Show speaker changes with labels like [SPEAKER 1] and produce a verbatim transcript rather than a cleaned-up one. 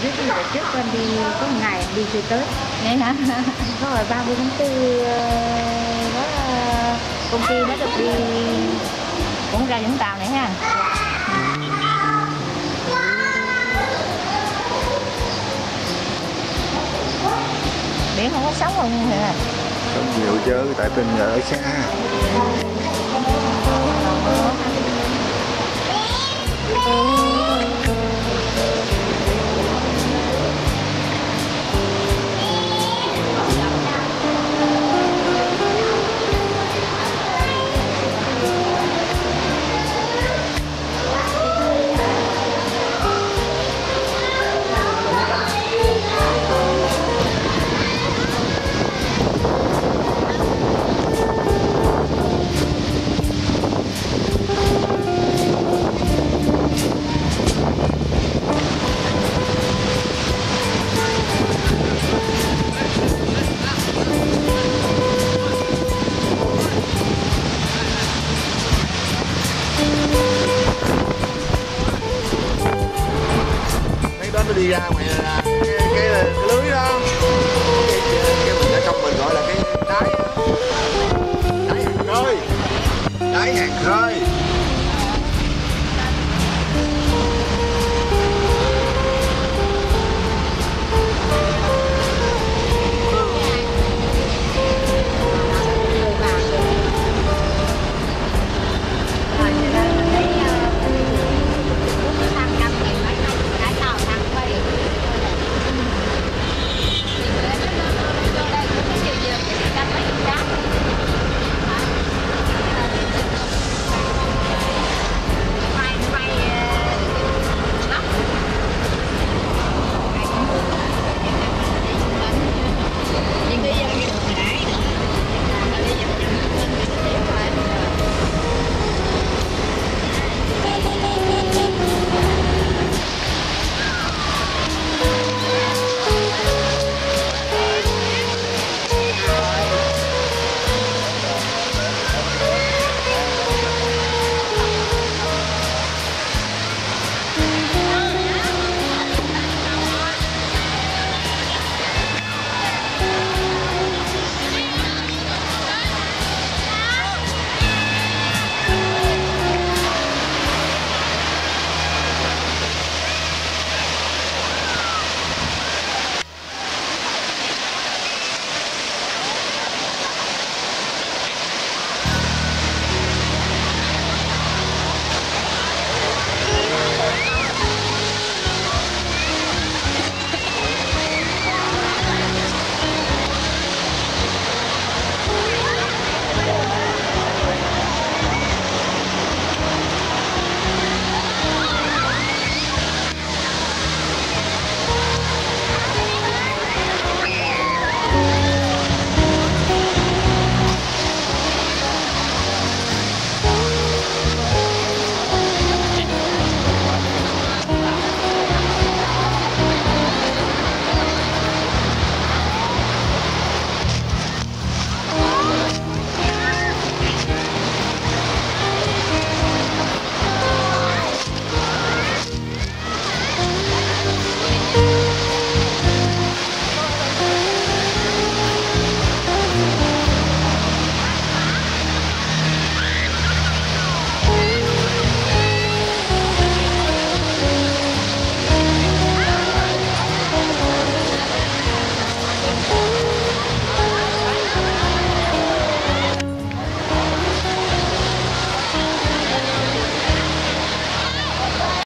[SPEAKER 1] biết là trước con đi có một ngày đi chơi Tết.
[SPEAKER 2] Vậy hả?
[SPEAKER 1] Có rồi ba mươi tháng tư đó công ty nó được đi
[SPEAKER 2] Cũng ra Vũng Tàu này ha. Biển không có sóng không hả?
[SPEAKER 3] Không nhiều chứ, tại mình ở xa. Đi ra ngoài là cái, cái, cái, cái lưới đó, cái, cái mình ở trong mình gọi là cái đáy đáy hàng khơi, đáy hàng khơi.